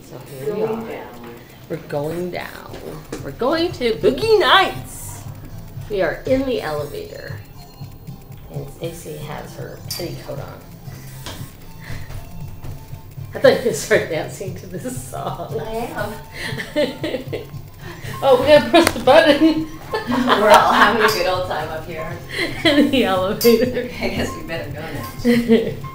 So here we are. We're going down. We're going to Boogie Nights. We are in the elevator. And Stacey has her petticoat on. I thought you were going to start dancing to this song. I am. Oh, we gotta press the button. We're all having a good old time up here. In the elevator. Okay, I guess we better go now.